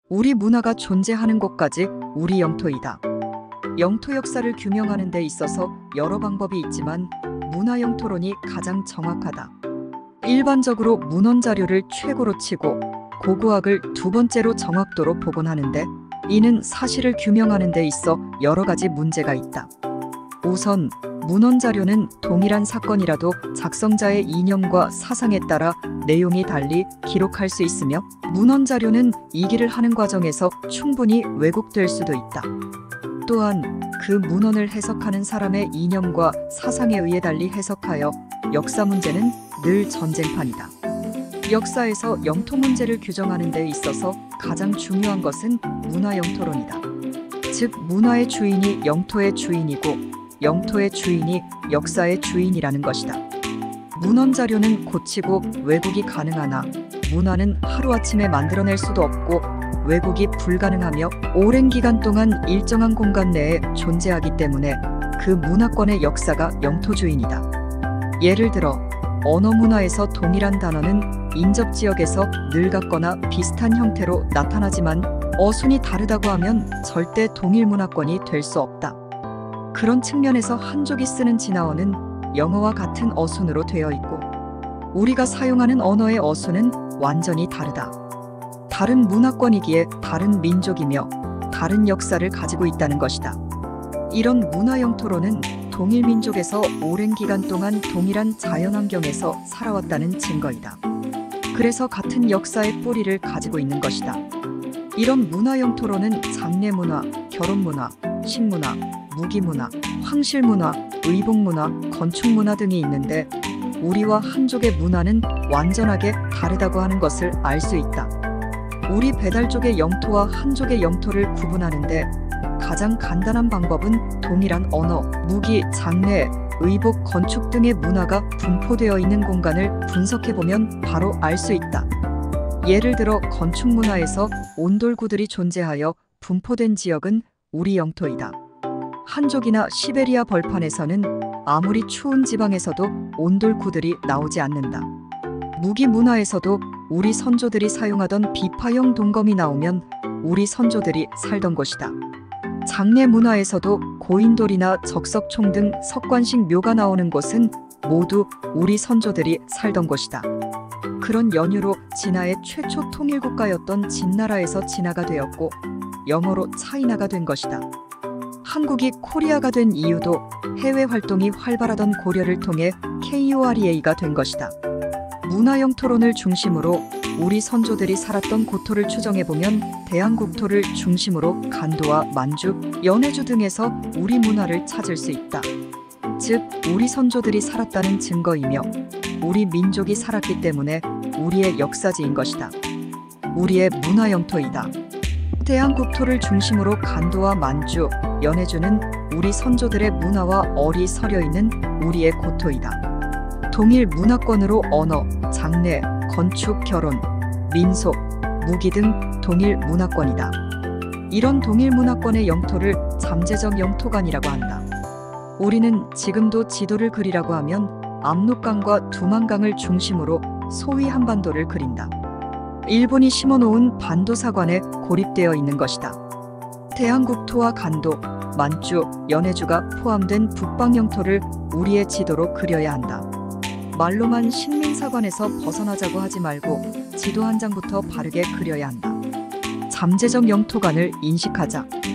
우리 문화가 존재하는 곳까지 우리 영토이다. 영토 역사를 규명하는 데 있어서 여러 방법이 있지만 문화 영토론이 가장 정확하다. 일반적으로 문헌 자료를 최고로 치고 고고학을 두 번째로 정확도로 복원하는데 이는 사실을 규명하는 데 있어 여러 가지 문제가 있다. 우선 문헌 자료는 동일한 사건이라도 작성자의 이념과 사상에 따라 내용이 달리 기록할 수 있으며 문헌 자료는 이기를 하는 과정에서 충분히 왜곡될 수도 있다. 또한 그 문헌을 해석하는 사람의 이념과 사상에 의해 달리 해석하여 역사 문제는 늘 전쟁판이다. 역사에서 영토 문제를 규정하는 데 있어서 가장 중요한 것은 문화 영토론이다. 즉 문화의 주인이 영토의 주인이고 영토의 주인이 역사의 주인이라는 것이다. 문헌 자료는 고치고 왜곡이 가능하나 문화는 하루아침에 만들어낼 수도 없고 왜곡이 불가능하며 오랜 기간 동안 일정한 공간 내에 존재하기 때문에 그 문화권의 역사가 영토 주인이다. 예를 들어 언어 문화에서 동일한 단어는 인접 지역에서 늘 같거나 비슷한 형태로 나타나지만 어순이 다르다고 하면 절대 동일 문화권이 될 수 없다. 그런 측면에서 한족이 쓰는 진화어는 영어와 같은 어순으로 되어 있고 우리가 사용하는 언어의 어순은 완전히 다르다. 다른 문화권이기에 다른 민족이며 다른 역사를 가지고 있다는 것이다. 이런 문화 영토론은 동일 민족에서 오랜 기간 동안 동일한 자연환경에서 살아왔다는 증거이다. 그래서 같은 역사의 뿌리를 가지고 있는 것이다. 이런 문화 영토론은 장례 문화, 결혼 문화, 식문화, 무기문화, 황실문화, 의복문화, 건축문화 등이 있는데 우리와 한족의 문화는 완전하게 다르다고 하는 것을 알 수 있다. 우리 배달족의 영토와 한족의 영토를 구분하는데 가장 간단한 방법은 동일한 언어, 무기, 장례, 의복, 건축 등의 문화가 분포되어 있는 공간을 분석해보면 바로 알 수 있다. 예를 들어 건축 문화에서 온돌구들이 존재하여 분포된 지역은 우리 영토이다. 한족이나 시베리아 벌판에서는 아무리 추운 지방에서도 온돌구들이 나오지 않는다. 무기 문화에서도 우리 선조들이 사용하던 비파형 동검이 나오면 우리 선조들이 살던 곳이다. 장례 문화에서도 고인돌이나 적석총 등 석관식 묘가 나오는 곳은 모두 우리 선조들이 살던 곳이다. 그런 연유로 진화의 최초 통일국가였던 진나라에서 진화가 되었고 영어로 차이나가 된 것이다. 한국이 코리아가 된 이유도 해외 활동이 활발하던 고려를 통해 KOREA가 된 것이다. 문화 영토론을 중심으로 우리 선조들이 살았던 고토를 추정해보면 대한국토를 중심으로 간도와 만주, 연해주 등에서 우리 문화를 찾을 수 있다. 즉 우리 선조들이 살았다는 증거이며 우리 민족이 살았기 때문에 우리의 역사지인 것이다. 우리의 문화 영토이다. 대한국토를 중심으로 간도와 만주, 연해주는 우리 선조들의 문화와 얼이 서려 있는 우리의 고토이다. 동일 문화권으로 언어, 장례, 건축, 결혼, 민속, 무기 등 동일 문화권이다. 이런 동일 문화권의 영토를 잠재적 영토관이라고 한다. 우리는 지금도 지도를 그리라고 하면 압록강과 두만강을 중심으로 소위 한반도를 그린다. 일본이 심어놓은 반도사관에 고립되어 있는 것이다. 대한국토와 간도, 만주, 연해주가 포함된 북방 영토를 우리의 지도로 그려야 한다. 말로만 식민사관에서 벗어나자고 하지 말고 지도 한 장부터 바르게 그려야 한다. 잠재적 영토관을 인식하자.